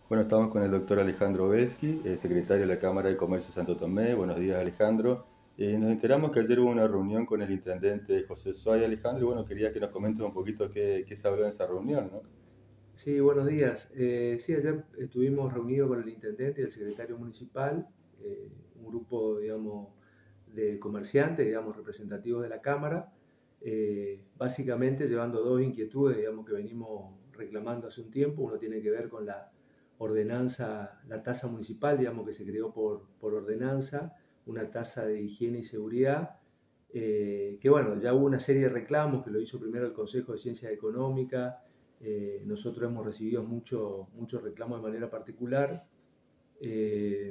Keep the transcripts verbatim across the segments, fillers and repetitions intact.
Bueno, estamos con el doctor Alejandro Beschi, eh, secretario de la Cámara de Comercio de Santo Tomé. Buenos días, Alejandro. Eh, nos enteramos que ayer hubo una reunión con el intendente José Suárez. Alejandro, y bueno, quería que nos comentes un poquito qué, qué se habló en esa reunión, ¿no? Sí, buenos días. Eh, sí, ayer estuvimos reunidos con el intendente y el secretario municipal, eh, un grupo, digamos, de comerciantes, digamos, representativos de la Cámara, eh, básicamente llevando dos inquietudes, digamos, que venimos reclamando hace un tiempo. Uno tiene que ver con la ordenanza, la tasa municipal, digamos, que se creó por, por ordenanza, una tasa de higiene y seguridad, eh, que bueno, ya hubo una serie de reclamos que lo hizo primero el Consejo de Ciencias Económicas. Eh, nosotros hemos recibido muchos mucho reclamos de manera particular, eh,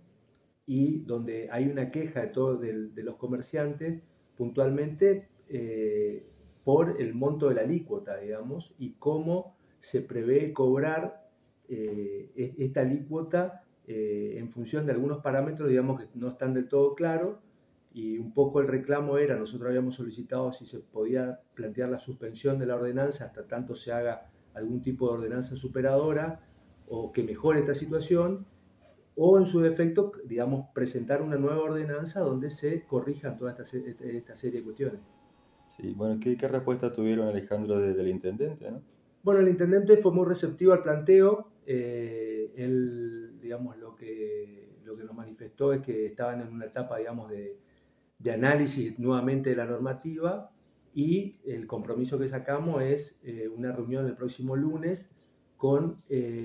y donde hay una queja de, todo, de, de los comerciantes puntualmente, eh, por el monto de la alícuota, digamos, y cómo se prevé cobrar eh, esta alícuota eh, en función de algunos parámetros, digamos, que no están del todo claros. Y un poco el reclamo era, nosotros habíamos solicitado si se podía plantear la suspensión de la ordenanza hasta tanto se haga algún tipo de ordenanza superadora o que mejore esta situación, o en su defecto, digamos, presentar una nueva ordenanza donde se corrijan toda esta, esta serie de cuestiones. Sí, bueno, ¿qué, qué respuesta tuvieron, Alejandro, de- del intendente, ¿no? Bueno, el intendente fue muy receptivo al planteo. Eh, él, digamos, lo que, lo que nos manifestó es que estaban en una etapa, digamos, de, de análisis nuevamente de la normativa, y el compromiso que sacamos es eh, una reunión el próximo lunes con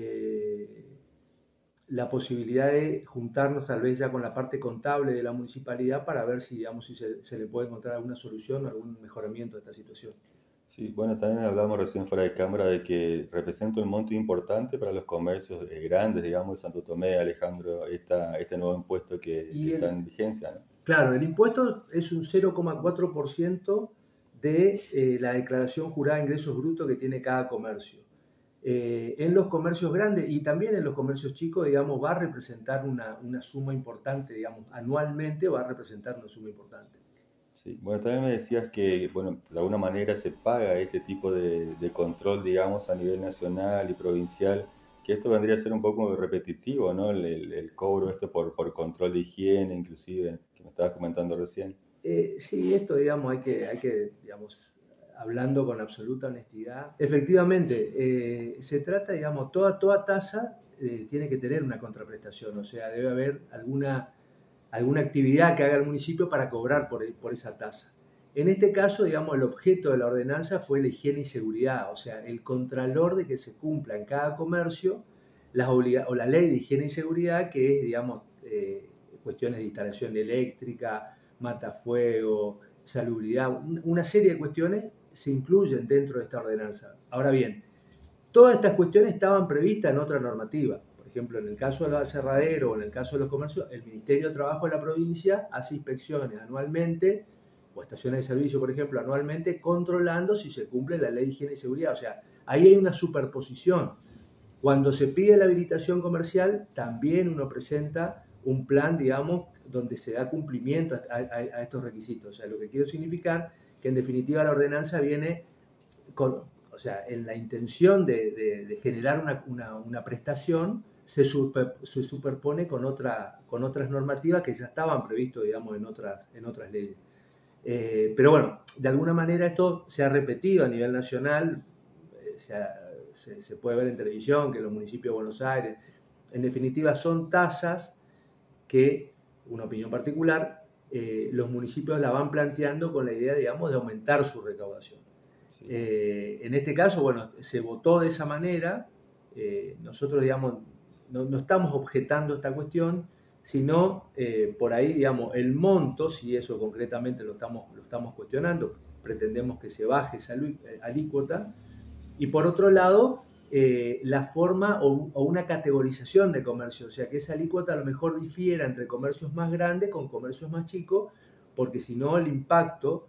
eh, la posibilidad de juntarnos tal vez ya con la parte contable de la municipalidad para ver si, digamos, si se, se le puede encontrar alguna solución o algún mejoramiento de esta situación. Sí, bueno, también hablamos recién fuera de cámara de que representa un monto importante para los comercios eh, grandes, digamos, de Santo Tomé, Alejandro, esta, este nuevo impuesto que, que Y está el, en vigencia, ¿no? claro, el impuesto es un cero coma cuatro por ciento de eh, la declaración jurada de ingresos brutos que tiene cada comercio. Eh, en los comercios grandes y también en los comercios chicos, digamos, va a representar una, una suma importante, digamos, anualmente va a representar una suma importante. Sí, bueno, también me decías que, bueno, de alguna manera se paga este tipo de, de control, digamos, a nivel nacional y provincial, que esto vendría a ser un poco repetitivo, ¿no? El, el- el cobro esto por, por control de higiene, inclusive, que me estabas comentando recién. Eh, sí, esto, digamos, hay que, hay que, digamos, hablando con absoluta honestidad, efectivamente, eh, se trata, digamos, toda, toda tasa eh, tiene que tener una contraprestación, o sea, debe haber alguna, alguna actividad que haga el municipio para cobrar por, por esa tasa. En este caso, digamos, el objeto de la ordenanza fue la higiene y seguridad, o sea, el contralor de que se cumpla en cada comercio las obliga o la ley de higiene y seguridad, que es, digamos, eh, cuestiones de instalación eléctrica, matafuego, salubridad, una serie de cuestiones se incluyen dentro de esta ordenanza. Ahora bien, todas estas cuestiones estaban previstas en otra normativa. Por ejemplo, en el caso del aserradero o en el caso de los comercios, el Ministerio de Trabajo de la provincia hace inspecciones anualmente, o estaciones de servicio, por ejemplo, anualmente, controlando si se cumple la ley de higiene y seguridad. O sea, ahí hay una superposición. Cuando se pide la habilitación comercial, también uno presenta un plan, digamos, donde se da cumplimiento a, a, a estos requisitos. O sea, lo que quiero significar que en definitiva la ordenanza viene con, o sea, en la intención de, de, de generar una, una, una, prestación, se, super, se superpone con, otra, con otras normativas que ya estaban previstas, digamos, en otras, en otras leyes. Eh, pero bueno, de alguna manera esto se ha repetido a nivel nacional, eh, se, ha, se, se, puede ver en televisión que los municipios de Buenos Aires, en definitiva, son tasas que, una opinión particular, eh, los municipios la van planteando con la idea, digamos, de aumentar su recaudación. Sí. Eh, en este caso, bueno, se votó de esa manera. Eh, nosotros, digamos, no, no, estamos objetando esta cuestión, sino eh, por ahí, digamos, el monto, si eso concretamente lo estamos, lo estamos cuestionando, pretendemos que se baje esa alícuota. Y por otro lado, eh, la forma o, o, una categorización de comercio, o sea, que esa alícuota a lo mejor difiera entre comercios más grandes con comercios más chicos, porque si no el impacto,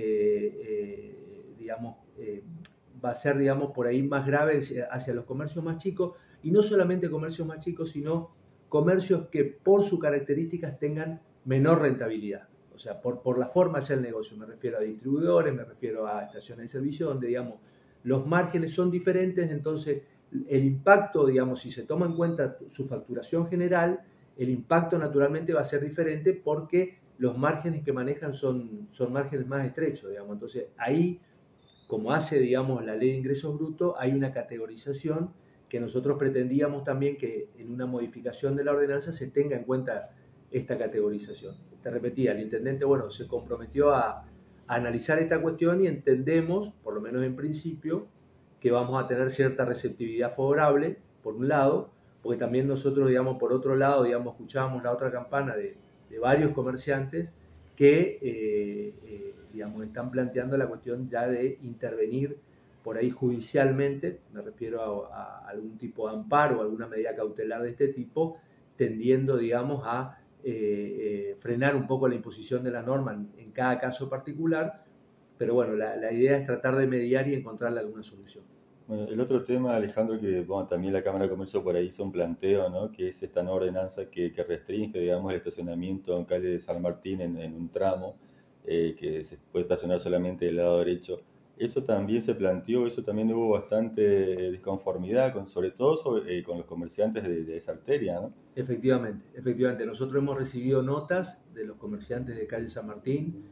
eh, eh, digamos, eh, va a ser, digamos, por ahí más grave hacia los comercios más chicos, y no solamente comercios más chicos, sino comercios que por sus características tengan menor rentabilidad. O sea, por, por la forma de hacer el negocio. Me refiero a distribuidores, me refiero a estaciones de servicio, donde, digamos, los márgenes son diferentes, entonces el impacto, digamos, si se toma en cuenta su facturación general, el impacto naturalmente va a ser diferente porque los márgenes que manejan son, son márgenes más estrechos, digamos. Entonces, ahí, como hace, digamos, la ley de ingresos brutos, hay una categorización que nosotros pretendíamos también que en una modificación de la ordenanza se tenga en cuenta esta categorización. Te repetía, el intendente, bueno, se comprometió a, a analizar esta cuestión y entendemos, por lo menos en principio, que vamos a tener cierta receptividad favorable, por un lado, porque también nosotros, digamos, por otro lado, digamos, escuchábamos la otra campana de, de varios comerciantes que, eh, eh, digamos, están planteando la cuestión ya de intervenir por ahí judicialmente, me refiero a, a algún tipo de amparo o alguna medida cautelar de este tipo, tendiendo, digamos, a eh, eh, frenar un poco la imposición de la norma en, en cada caso particular, pero bueno, la, la idea es tratar de mediar y encontrarle alguna solución. Bueno, el otro tema, Alejandro, que bueno, también la Cámara de Comercio por ahí hizo un planteo, ¿no? Que es esta nueva ordenanza que, que restringe, digamos, el estacionamiento en calle de San Martín en, en un tramo, eh, que se puede estacionar solamente del lado derecho. Eso también se planteó, eso también hubo bastante disconformidad, con, sobre todo sobre, eh, con los comerciantes de, de esa arteria, ¿no? Efectivamente, efectivamente. Nosotros hemos recibido notas de los comerciantes de calle San Martín.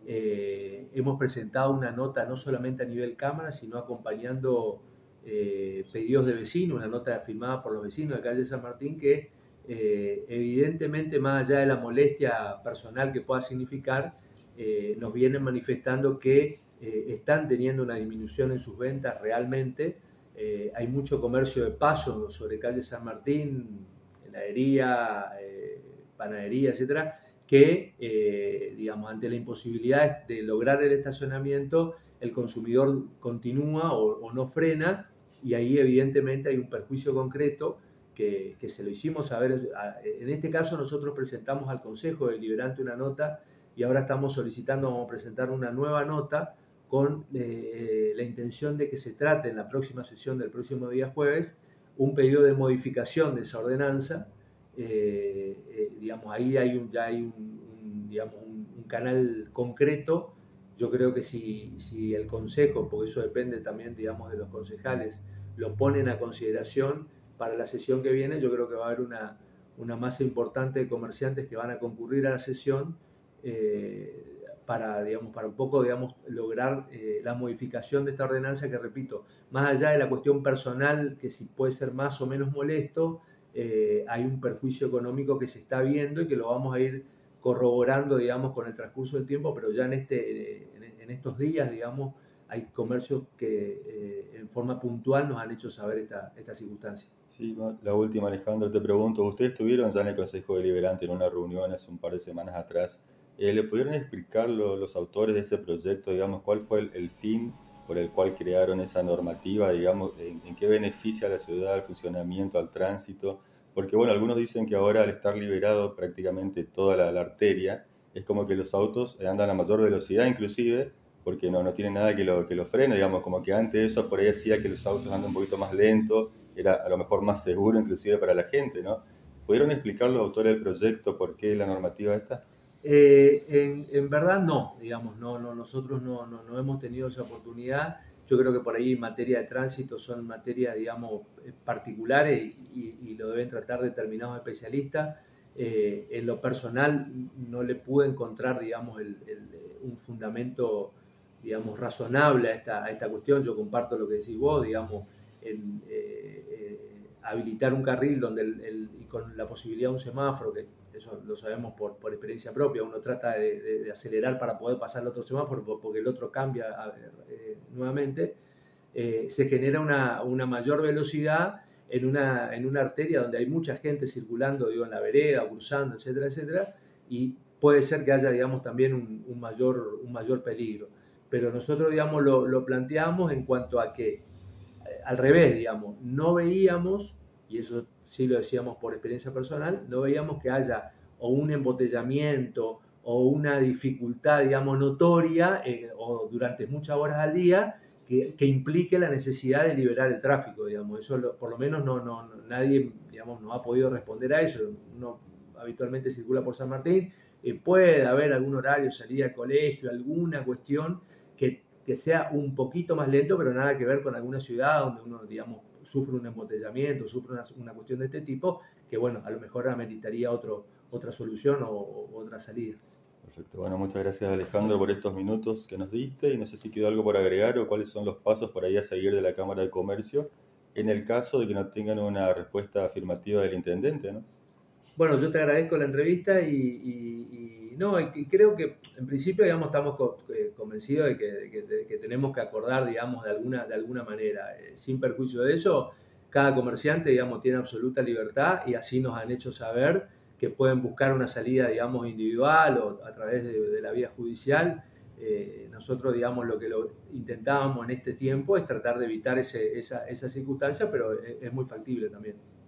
Eh, hemos presentado una nota no solamente a nivel Cámara, sino acompañando eh, pedidos de vecinos, una nota firmada por los vecinos de calle San Martín que eh, evidentemente, más allá de la molestia personal que pueda significar, eh, nos vienen manifestando que eh, están teniendo una disminución en sus ventas realmente. Eh, hay mucho comercio de paso sobre calle San Martín, heladería, eh, panadería, etcétera, que, eh, digamos, ante la imposibilidad de lograr el estacionamiento, el consumidor continúa o, o no frena, y ahí evidentemente hay un perjuicio concreto que, que, se lo hicimos saber. En este caso nosotros presentamos al Consejo Deliberante una nota y ahora estamos solicitando, vamos a presentar una nueva nota con eh, la intención de que se trate en la próxima sesión del próximo día jueves un pedido de modificación de esa ordenanza. Eh, eh, digamos, ahí hay un, ya hay un, un, digamos, un, un canal concreto. Yo creo que si, si el Consejo, porque eso depende también, digamos, de los concejales, lo ponen a consideración para la sesión que viene, yo creo que va a haber una, una masa importante de comerciantes que van a concurrir a la sesión eh, para, digamos, para un poco, digamos, lograr eh, la modificación de esta ordenanza que, repito, más allá de la cuestión personal, que si puede ser más o menos molesto, eh, hay un perjuicio económico que se está viendo y que lo vamos a ir corroborando, digamos, con el transcurso del tiempo, pero ya en, este, eh, en, en estos días, digamos, hay comercios que eh, en forma puntual nos han hecho saber esta, esta circunstancia. Sí, la última, Alejandro, te pregunto, ustedes estuvieron ya en el Consejo Deliberante en una reunión hace un par de semanas atrás. Eh, ¿Le pudieron explicar lo, los autores de ese proyecto, digamos, cuál fue el, el fin por el cual crearon esa normativa, digamos, en, en qué beneficia a la ciudad, al funcionamiento, al tránsito? Porque, bueno, algunos dicen que ahora al estar liberado prácticamente toda la, la arteria, es como que los autos andan a mayor velocidad inclusive, porque no, no tiene nada que lo, que lo frene, digamos, como que antes eso por ahí hacía que los autos andan un poquito más lentos, era a lo mejor más seguro inclusive para la gente, ¿no? ¿Pudieron explicar los autores del proyecto por qué la normativa esta? Eh, en, en, verdad no, digamos, no, no nosotros no, no, no, hemos tenido esa oportunidad. Yo creo que por ahí en materia de tránsito son materias, digamos, particulares y, y lo deben tratar determinados especialistas. Eh, en lo personal no le pude encontrar, digamos, el, el, un fundamento, digamos, razonable a esta, a esta cuestión. Yo comparto lo que decís vos, digamos, en, eh, eh, habilitar un carril donde el, el, y con la posibilidad de un semáforo, que eso lo sabemos por, por experiencia propia, uno trata de, de, de, acelerar para poder pasar al otro semáforo porque el otro cambia a ver, eh, nuevamente, eh, se genera una, una mayor velocidad en una, en una arteria donde hay mucha gente circulando, digo, en la vereda, cruzando, etcétera, etcétera, y puede ser que haya, digamos, también un, un, mayor, un mayor peligro. Pero nosotros, digamos, lo, lo planteamos en cuanto a que, eh, al revés, digamos, no veíamos, y eso sí lo decíamos por experiencia personal, no veíamos que haya o un embotellamiento o una dificultad, digamos, notoria eh, o durante muchas horas al día que, que, implique la necesidad de liberar el tráfico, digamos. Eso lo, por lo menos no, no, no, nadie, digamos, no ha podido responder a eso. Uno habitualmente circula por San Martín, eh, puede haber algún horario, salida al colegio, alguna cuestión que, que sea un poquito más lento, pero nada que ver con alguna ciudad donde uno, digamos, sufre un embotellamiento, sufre una, una cuestión de este tipo, que bueno, a lo mejor ameritaría otro, otra solución o, o otra salida. Perfecto. Bueno, muchas gracias Alejandro por estos minutos que nos diste y no sé si quedó algo por agregar o cuáles son los pasos por ahí a seguir de la Cámara de Comercio en el caso de que no tengan una respuesta afirmativa del intendente, ¿no? Bueno, yo te agradezco la entrevista y, y, y no, y creo que en principio, digamos, estamos co eh, convencidos de que, de, que, de que tenemos que acordar, digamos, de alguna, de alguna manera. Eh, sin perjuicio de eso, cada comerciante, digamos, tiene absoluta libertad y así nos han hecho saber que pueden buscar una salida, digamos, individual o a través de, de la vía judicial. Eh, nosotros, digamos, lo que lo intentábamos en este tiempo es tratar de evitar ese, esa, esa circunstancia, pero es, es muy factible también.